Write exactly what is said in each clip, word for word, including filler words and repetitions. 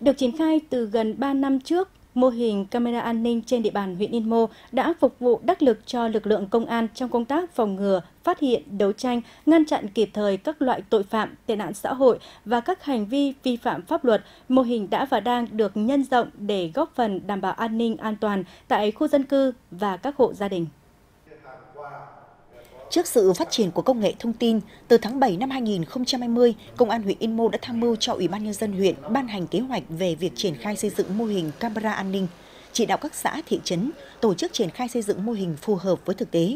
Được triển khai từ gần ba năm trước, mô hình camera an ninh trên địa bàn huyện Yên Mô đã phục vụ đắc lực cho lực lượng công an trong công tác phòng ngừa, phát hiện, đấu tranh, ngăn chặn kịp thời các loại tội phạm, tệ nạn xã hội và các hành vi vi phạm pháp luật. Mô hình đã và đang được nhân rộng để góp phần đảm bảo an ninh an toàn tại khu dân cư và các hộ gia đình. Trước sự phát triển của công nghệ thông tin, từ tháng bảy năm hai nghìn không trăm hai mươi, Công an huyện Yên Mô đã tham mưu cho Ủy ban Nhân dân huyện ban hành kế hoạch về việc triển khai xây dựng mô hình camera an ninh, chỉ đạo các xã, thị trấn tổ chức triển khai xây dựng mô hình phù hợp với thực tế.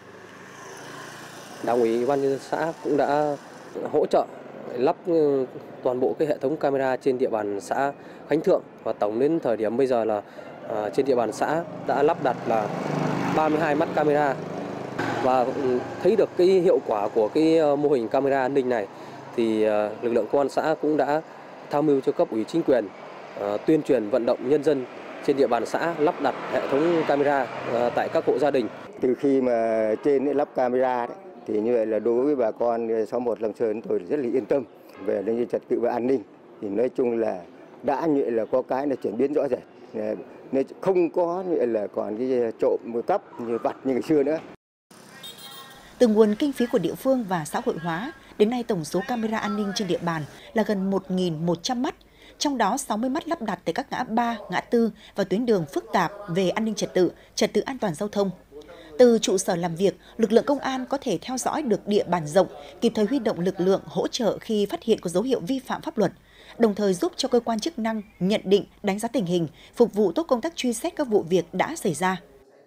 Đảng ủy Ủy ban Nhân dân xã cũng đã hỗ trợ lắp toàn bộ cái hệ thống camera trên địa bàn xã Khánh Thượng, và tổng đến thời điểm bây giờ là uh, trên địa bàn xã đã lắp đặt là ba mươi hai mắt camera. Và thấy được cái hiệu quả của cái mô hình camera an ninh này thì lực lượng công an xã cũng đã tham mưu cho cấp ủy chính quyền uh, tuyên truyền vận động nhân dân trên địa bàn xã lắp đặt hệ thống camera uh, tại các hộ gia đình. Từ khi mà trên lắp camera đấy, thì như vậy là đối với bà con xóm một Long Sơn tôi rất là yên tâm về an ninh trật tự và an ninh. Thì nói chung là đã như vậy là có cái là chuyển biến rõ rệt, nên không có như vậy là còn cái trộm cắp như vặt như ngày xưa nữa. Từ nguồn kinh phí của địa phương và xã hội hóa, đến nay tổng số camera an ninh trên địa bàn là gần một nghìn một trăm mắt, trong đó sáu mươi mắt lắp đặt tại các ngã ba, ngã tư và tuyến đường phức tạp về an ninh trật tự, trật tự an toàn giao thông. Từ trụ sở làm việc, lực lượng công an có thể theo dõi được địa bàn rộng, kịp thời huy động lực lượng hỗ trợ khi phát hiện có dấu hiệu vi phạm pháp luật, đồng thời giúp cho cơ quan chức năng nhận định, đánh giá tình hình, phục vụ tốt công tác truy xét các vụ việc đã xảy ra.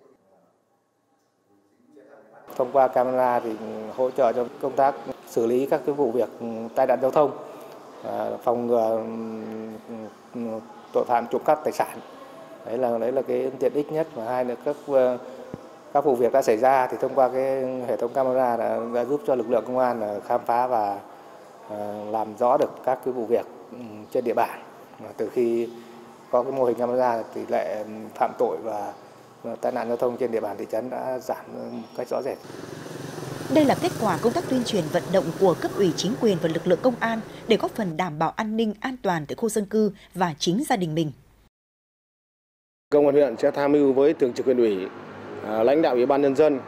Thông qua camera thì hỗ trợ cho công tác xử lý các cái vụ việc tai nạn giao thông, phòng ngừa tội phạm trộm cắp tài sản. Đấy là đấy là cái tiện ích nhất. Và hai là các các vụ việc đã xảy ra thì thông qua cái hệ thống camera đã, đã giúp cho lực lượng công an khám phá và làm rõ được các cái vụ việc trên địa bàn. Từ khi có cái mô hình camera, tỷ lệ phạm tội và tai nạn giao thông trên địa bàn thị trấn đã giảm một cách rõ rệt. Đây là kết quả công tác tuyên truyền vận động của cấp ủy chính quyền và lực lượng công an để góp phần đảm bảo an ninh an toàn tại khu dân cư và chính gia đình mình. Công an huyện sẽ tham mưu với thường trực huyện ủy, lãnh đạo Ủy ban Nhân dân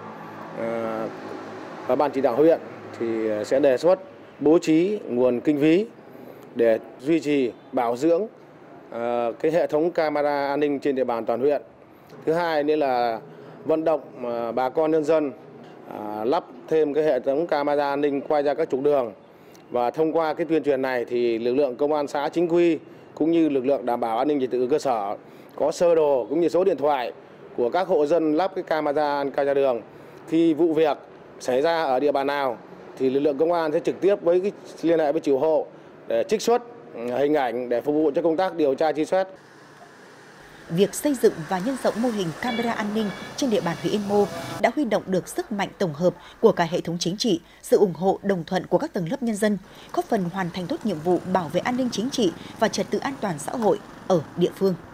và ban chỉ đạo huyện thì sẽ đề xuất bố trí nguồn kinh phí để duy trì bảo dưỡng cái hệ thống camera an ninh trên địa bàn toàn huyện. Thứ hai nữa là vận động bà con nhân dân lắp thêm cái hệ thống camera an ninh quay ra các trục đường, và thông qua cái tuyên truyền này thì lực lượng công an xã chính quy cũng như lực lượng đảm bảo an ninh trật tự cơ sở có sơ đồ cũng như số điện thoại của các hộ dân lắp cái camera ra đường. Khi vụ việc xảy ra ở địa bàn nào thì lực lượng công an sẽ trực tiếp với cái liên hệ với chủ hộ để trích xuất hình ảnh để phục vụ cho công tác điều tra truy xét. Việc xây dựng và nhân rộng mô hình camera an ninh trên địa bàn huyện Yên Mô đã huy động được sức mạnh tổng hợp của cả hệ thống chính trị, sự ủng hộ đồng thuận của các tầng lớp nhân dân, góp phần hoàn thành tốt nhiệm vụ bảo vệ an ninh chính trị và trật tự an toàn xã hội ở địa phương.